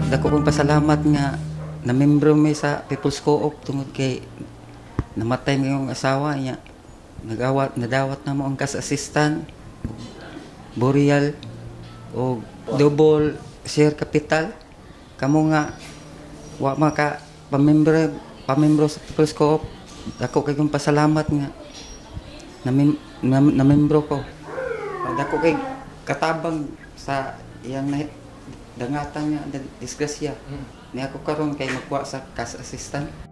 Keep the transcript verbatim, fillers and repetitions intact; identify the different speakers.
Speaker 1: Dako kong pasalamat nga na membro mi sa People's Co-op tungod kay namatay mi yung asawa niya. Nagawat nadawat na mo ang cash assistant, burial o double share capital. Kamo nga wa maka pamembro pamembro sa People's Co-op. Dako kay kong pasalamat nga na, mem, na, na membro ko. Dako kay katabang sa iyang na, dangatan nga disgrasya. Mm. Ni ako karon kay magkuha sa cash assistant.